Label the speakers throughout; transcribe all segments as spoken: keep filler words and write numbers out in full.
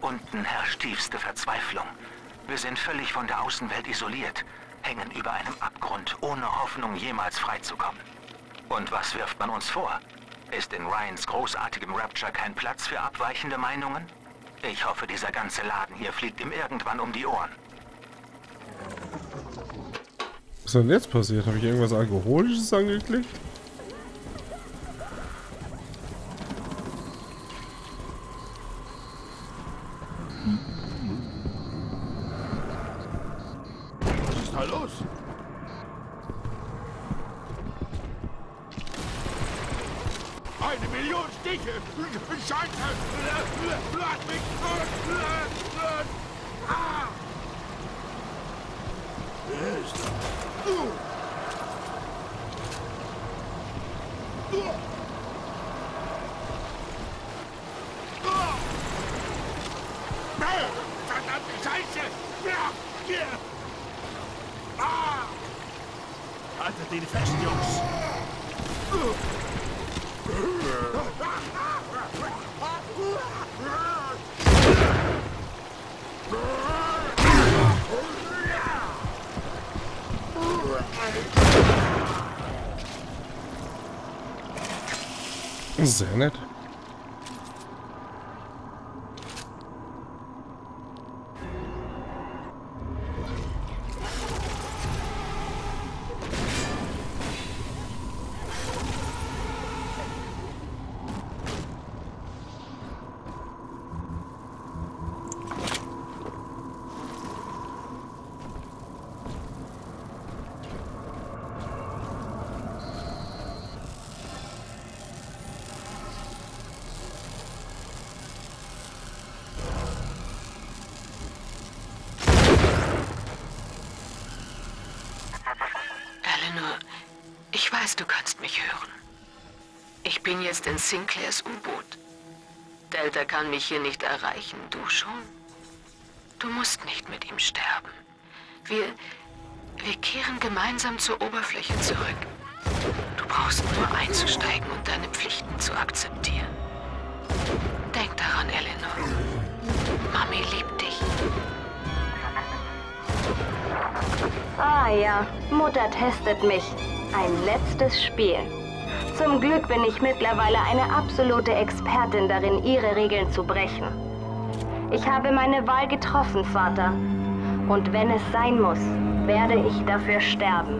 Speaker 1: unten herrscht tiefste Verzweiflung. Wir sind völlig von der Außenwelt isoliert, hängen über einem Abgrund, ohne Hoffnung, jemals freizukommen. Und was wirft man uns vor? Ist in Ryans großartigem Rapture kein Platz für abweichende Meinungen? Ich hoffe, dieser ganze Laden hier fliegt ihm irgendwann um die Ohren.
Speaker 2: Was ist denn jetzt passiert? Habe ich irgendwas Alkoholisches angeklickt?
Speaker 3: Was ist da los? Eine Million Stiche! Scheiße! Lass mich! Ah! Wer ist da? Verdammte Scheiße! Haltet den fest, Jungs!
Speaker 2: Sehr nett.
Speaker 4: Ich weiß, du kannst mich hören. Ich bin jetzt in Sinclairs U-Boot. Delta kann mich hier nicht erreichen, du schon? Du musst nicht mit ihm sterben. Wir, wir kehren gemeinsam zur Oberfläche zurück. Du brauchst nur einzusteigen und deine Pflichten zu akzeptieren. Denk daran, Eleanor. Mami liebt dich.
Speaker 5: Ah ja, Mutter testet mich. Ein letztes Spiel. Zum Glück bin ich mittlerweile eine absolute Expertin darin, ihre Regeln zu brechen. Ich habe meine Wahl getroffen, Vater. Und wenn es sein muss, werde ich dafür sterben.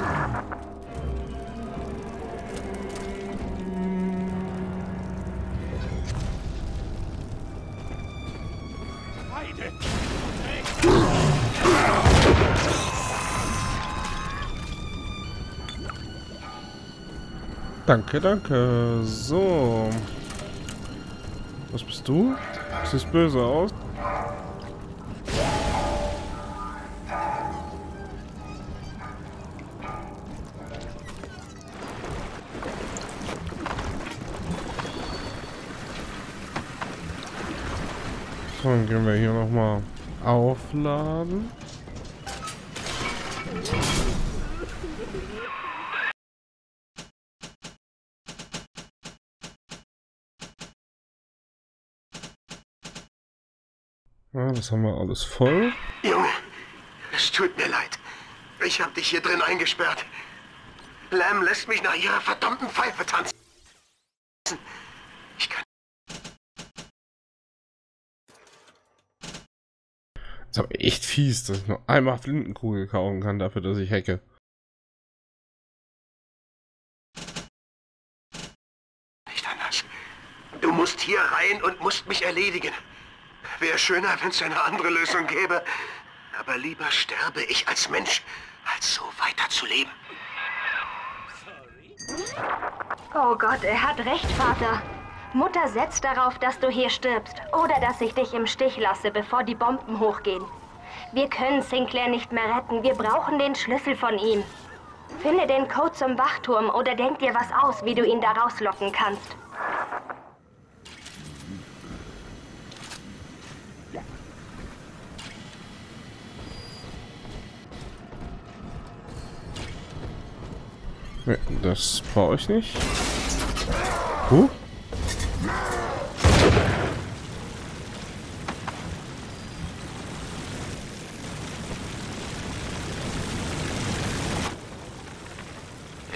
Speaker 2: Danke, danke. So. Was bist du? Siehst böse aus. So, dann gehen wir hier nochmal aufladen. Ja, das haben wir alles voll.
Speaker 6: Junge, es tut mir leid. Ich hab dich hier drin eingesperrt. Lam lässt mich nach ihrer verdammten Pfeife tanzen. Ich kann...
Speaker 2: Das ist aber echt fies, dass ich nur einmal Flintenkugel kaufen kann dafür, dass ich hacke.
Speaker 6: Nicht anders. Du musst hier rein und musst mich erledigen. Wäre schöner, wenn es eine andere Lösung gäbe. Aber lieber sterbe ich als Mensch, als so weiterzuleben.
Speaker 5: Oh Gott, er hat recht, Vater. Mutter setzt darauf, dass du hier stirbst. Oder dass ich dich im Stich lasse, bevor die Bomben hochgehen. Wir können Sinclair nicht mehr retten. Wir brauchen den Schlüssel von ihm. Finde den Code zum Wachturm oder denk dir was aus, wie du ihn da rauslocken kannst.
Speaker 2: Nee, das brauche ich nicht. Huh?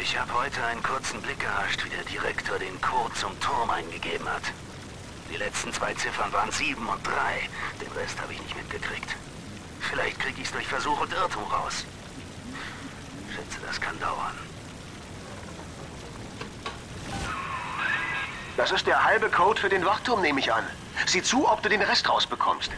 Speaker 1: Ich habe heute einen kurzen Blick erhascht, wie der Direktor den Code zum Turm eingegeben hat. Die letzten zwei Ziffern waren sieben und drei. Den Rest habe ich nicht mitgekriegt. Vielleicht kriege ich es durch Versuch und Irrtum raus. Schätze, das kann dauern.
Speaker 6: Das ist der halbe Code für den Wachturm, nehme ich an. Sieh zu, ob du den Rest rausbekommst.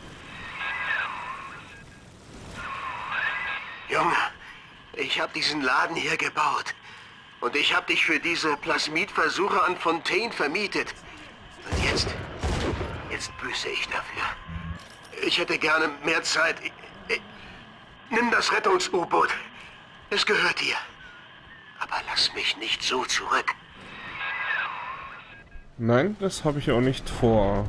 Speaker 6: Junge, ich habe diesen Laden hier gebaut. Und ich habe dich für diese Plasmidversuche an Fontaine vermietet. Und jetzt, jetzt büße ich dafür. Ich hätte gerne mehr Zeit. Ich, ich, nimm das Rettungs-U-Boot. Es gehört dir. Aber lass mich nicht so zurück.
Speaker 2: Nein, das habe ich auch nicht vor.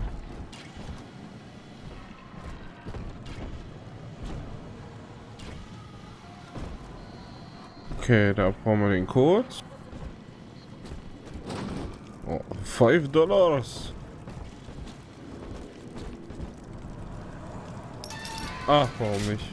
Speaker 2: Okay, da brauchen wir den Code. Oh, fünf Dollars. Ach, warum nicht?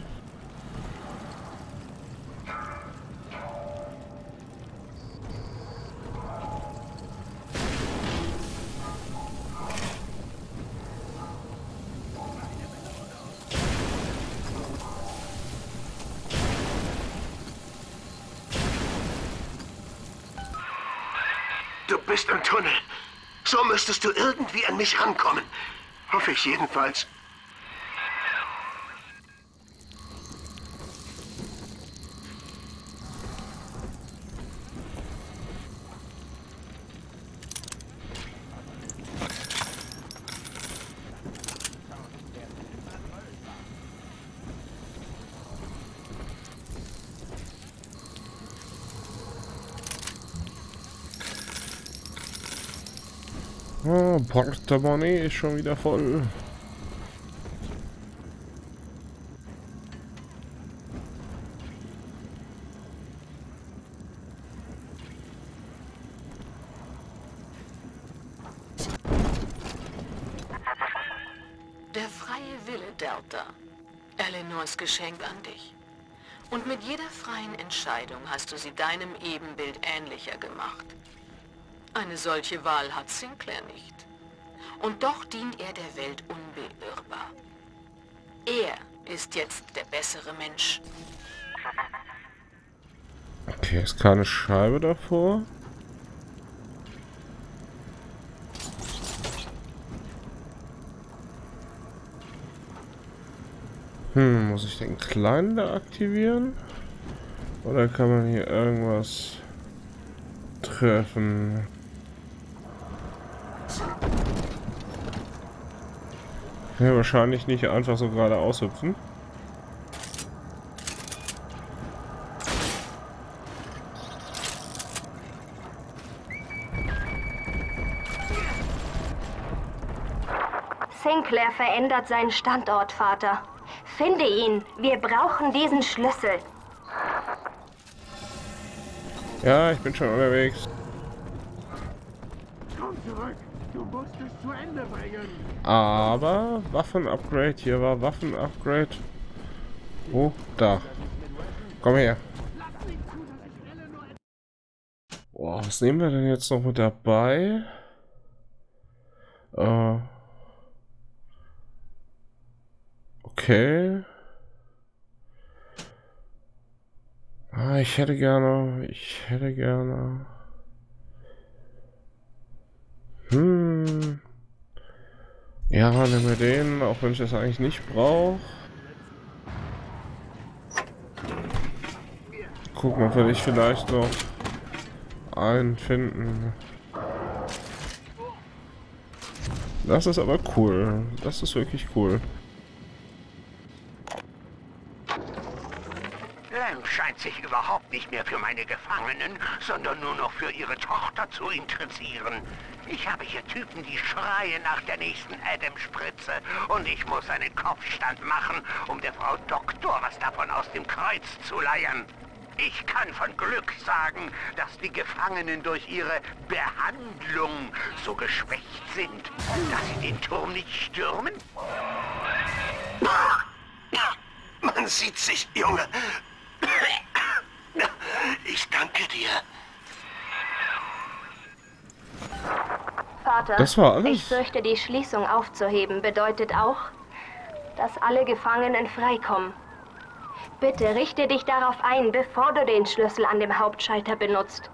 Speaker 6: Du bist im Tunnel. So müsstest du irgendwie an mich rankommen. Hoffe ich jedenfalls.
Speaker 2: Oh, Portemonnaie ist schon wieder voll.
Speaker 4: Der freie Wille, Delta. Eleanors Geschenk an dich. Und mit jeder freien Entscheidung hast du sie deinem Ebenbild ähnlicher gemacht. Eine solche Wahl hat Sinclair nicht. Und doch dient er der Welt unbeirrbar. Er ist jetzt der bessere Mensch.
Speaker 2: Okay, ist keine Scheibe davor. Hm, muss ich den kleinen da aktivieren? Oder kann man hier irgendwas treffen? Ja, wahrscheinlich nicht einfach so gerade aushüpfen.
Speaker 5: Sinclair verändert seinen Standort, Vater. Finde ihn. Wir brauchen diesen Schlüssel.
Speaker 2: Ja, ich bin schon unterwegs.
Speaker 3: Komm zurück. Du musst es zu Ende bringen.
Speaker 2: Aber Waffen-Upgrade, hier war Waffen-Upgrade. Oh, da. Komm her. Boah, was nehmen wir denn jetzt noch mit dabei? Äh. Okay. Ah, ich hätte gerne, ich hätte gerne. Hm. Ja, nehmen wir den, auch wenn ich das eigentlich nicht brauche. Gucken, ob wir nicht vielleicht noch einen finden. Das ist aber cool. Das ist wirklich cool.
Speaker 6: Lam scheint sich überhaupt nicht mehr für meine Gefangenen, sondern nur noch für ihre Tochter zu interessieren. Ich habe hier Typen, die schreien nach der nächsten Adam-Spritze und ich muss einen Kopfstand machen, um der Frau Doktor was davon aus dem Kreuz zu leiern. Ich kann von Glück sagen, dass die Gefangenen durch ihre Behandlung so geschwächt sind, dass sie den Turm nicht stürmen. Man sieht sich, Junge. Ich danke dir.
Speaker 5: Vater,
Speaker 2: Das war alles?
Speaker 5: ich fürchte, die Schließung aufzuheben bedeutet auch, dass alle Gefangenen freikommen. Bitte richte dich darauf ein, bevor du den Schlüssel an dem Hauptschalter benutzt.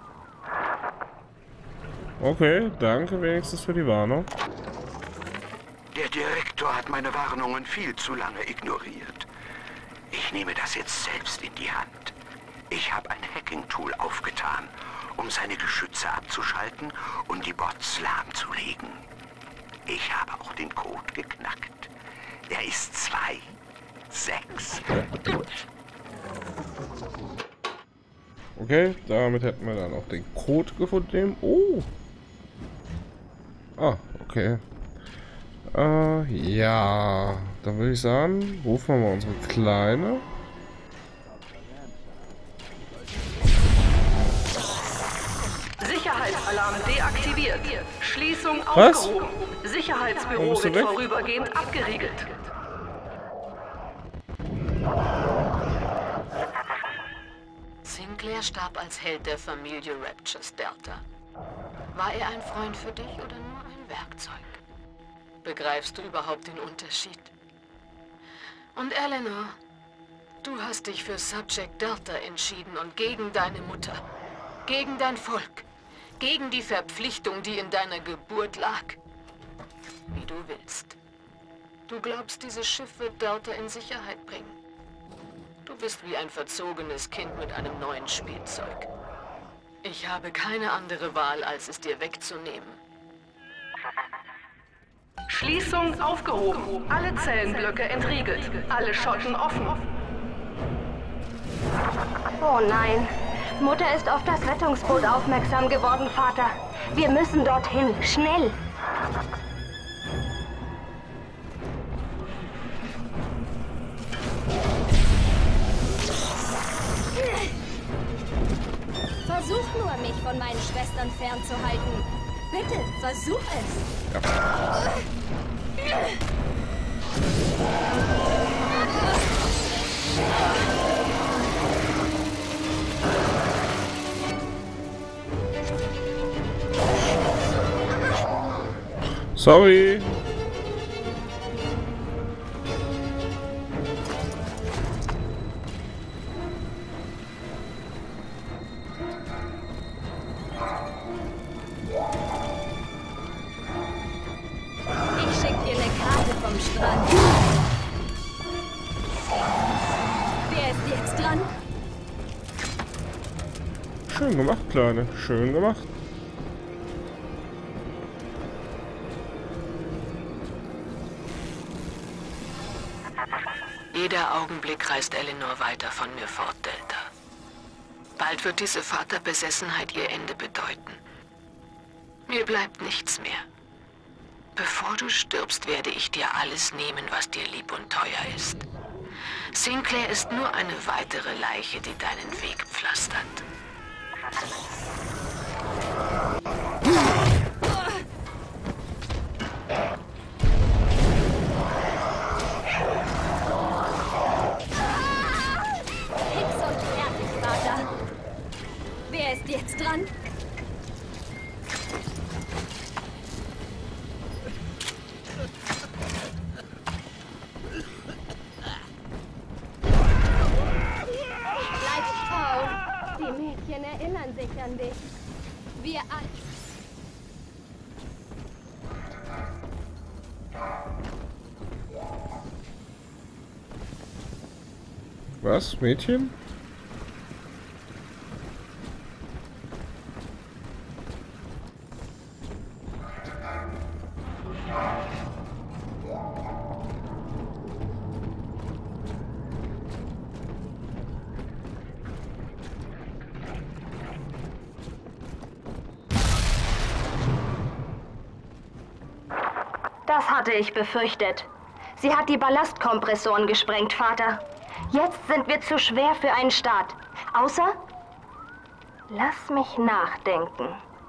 Speaker 2: Okay, danke wenigstens für die Warnung.
Speaker 6: Der Direktor hat meine Warnungen viel zu lange ignoriert. Ich nehme das jetzt selbst in die Hand. Ich habe ein Hacking-Tool aufgetan, um seine Geschütze abzuschalten und die Bots lahmzulegen. Ich habe auch den Code geknackt. Er ist zwei sechs.
Speaker 2: Okay, damit hätten wir dann auch den Code gefunden. Oh. Ah, okay. Äh, ja. Dann würde ich sagen, rufen wir mal unsere Kleine.
Speaker 7: Sicherheitsalarm deaktiviert. Schließung
Speaker 2: Was?
Speaker 7: aufgehoben.
Speaker 2: Warum
Speaker 7: Sicherheitsbüro
Speaker 2: bist du
Speaker 7: wird
Speaker 2: weg?
Speaker 7: vorübergehend abgeriegelt.
Speaker 4: Sinclair starb als Held der Familie Raptures Delta. War er ein Freund für dich oder nur ein Werkzeug? Begreifst du überhaupt den Unterschied? Und Eleanor, du hast dich für Subject Delta entschieden und gegen deine Mutter, gegen dein Volk, gegen die Verpflichtung, die in deiner Geburt lag. Wie du willst. Du glaubst, dieses Schiff wird Delta in Sicherheit bringen. Du bist wie ein verzogenes Kind mit einem neuen Spielzeug. Ich habe keine andere Wahl, als es dir wegzunehmen.
Speaker 7: Schließung aufgehoben. Alle Zellenblöcke entriegelt. Alle Schotten offen.
Speaker 5: Oh nein. Mutter ist auf das Rettungsboot aufmerksam geworden, Vater. Wir müssen dorthin. Schnell.
Speaker 8: Versuch nur, mich von meinen Schwestern fernzuhalten. Bitte, versuch es.
Speaker 2: Sorry.
Speaker 8: Ich schick dir eine Karte vom Strand. Wer ist jetzt dran?
Speaker 2: Schön gemacht, Kleine. Schön gemacht.
Speaker 4: Jeder Augenblick reißt Eleanor weiter von mir fort, Delta. Bald wird diese Vaterbesessenheit ihr Ende bedeuten. Mir bleibt nichts mehr. Bevor du stirbst, werde ich dir alles nehmen, was dir lieb und teuer ist. Sinclair ist nur eine weitere Leiche, die deinen Weg pflastert.
Speaker 8: Fix und fertig, Vater. Wer ist jetzt dran? Bleib faul. Die Mädchen erinnern sich an dich. Wir alle.
Speaker 2: Was, Mädchen?
Speaker 5: Das hatte ich befürchtet. Sie hat die Ballastkompressoren gesprengt, Vater. Jetzt sind wir zu schwer für einen Start. Außer... Lass mich nachdenken.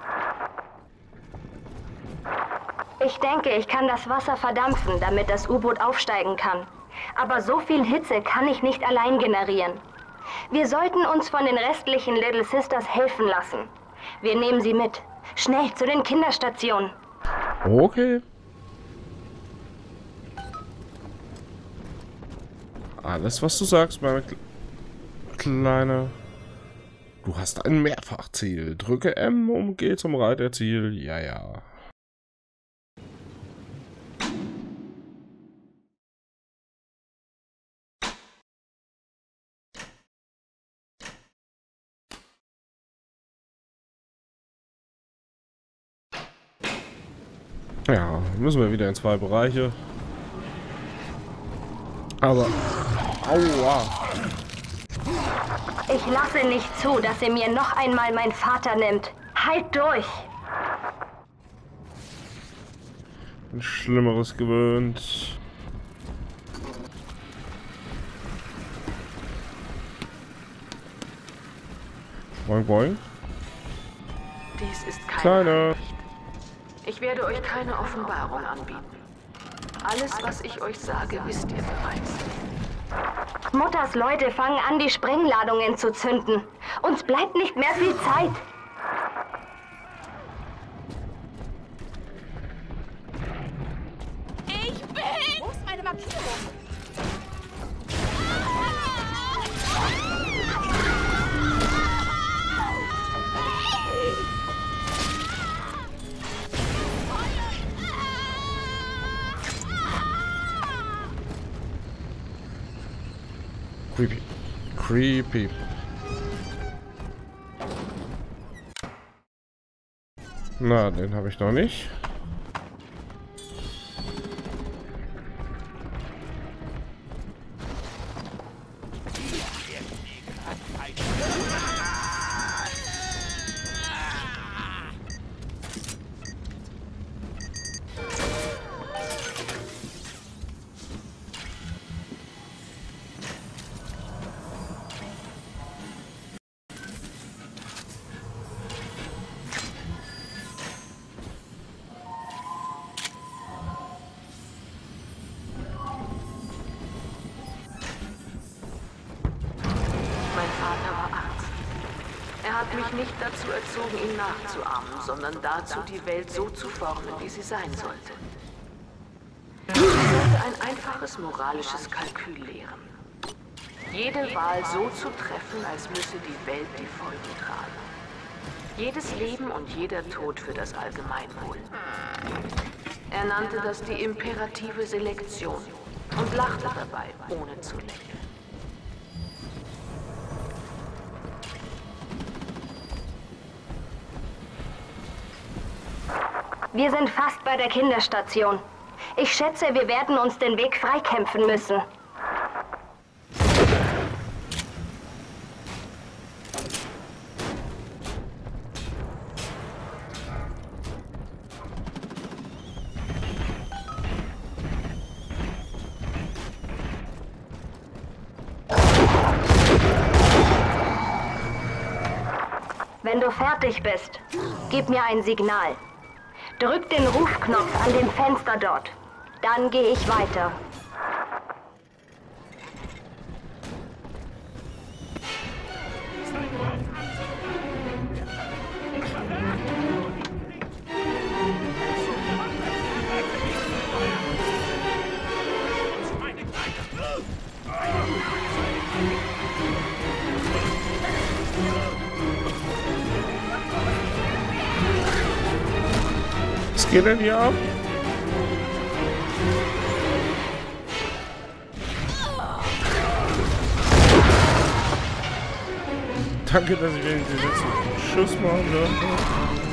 Speaker 5: Ich denke, ich kann das Wasser verdampfen, damit das U-Boot aufsteigen kann. Aber so viel Hitze kann ich nicht allein generieren. Wir sollten uns von den restlichen Little Sisters helfen lassen. Wir nehmen sie mit. Schnell zu den Kinderstationen.
Speaker 2: Okay. Alles, was du sagst, meine Kle Kleine. Du hast ein Mehrfachziel. Drücke M, um G zum Reiterziel. Ja, ja. Ja, müssen wir wieder in zwei Bereiche. Aber... Aua!
Speaker 5: Ich lasse nicht zu, dass ihr mir noch einmal meinen Vater nimmt. Halt durch!
Speaker 2: Ein Schlimmeres gewöhnt. Boing, boing.
Speaker 4: Dies ist keine
Speaker 2: Kleine.
Speaker 4: Nachricht. Ich werde euch keine Offenbarung anbieten. Alles, was ich euch sage, wisst ihr bereits.
Speaker 5: Mutters Leute fangen an, die Sprengladungen zu zünden. Uns bleibt nicht mehr viel Zeit.
Speaker 8: Ich bin... Wo ist meine Markierung?
Speaker 2: Creepy. Creepy. Na, den habe ich noch nicht.
Speaker 4: Er hat mich nicht dazu erzogen, ihn nachzuahmen, sondern dazu, die Welt so zu formen, wie sie sein sollte. Ich sollte ein einfaches moralisches Kalkül lehren. Jede Wahl so zu treffen, als müsse die Welt die Folgen tragen. Jedes Leben und jeder Tod für das Allgemeinwohl. Er nannte das die imperative Selektion und lachte dabei, ohne zu lächeln.
Speaker 5: Wir sind fast bei der Kinderstation. Ich schätze, wir werden uns den Weg freikämpfen müssen. Wenn du fertig bist, gib mir ein Signal. Drück den Rufknopf an dem Fenster dort. Dann gehe ich weiter.
Speaker 2: Was geht denn hier ab? Danke, dass ich wenigstens den letzten Schuss machen durfte.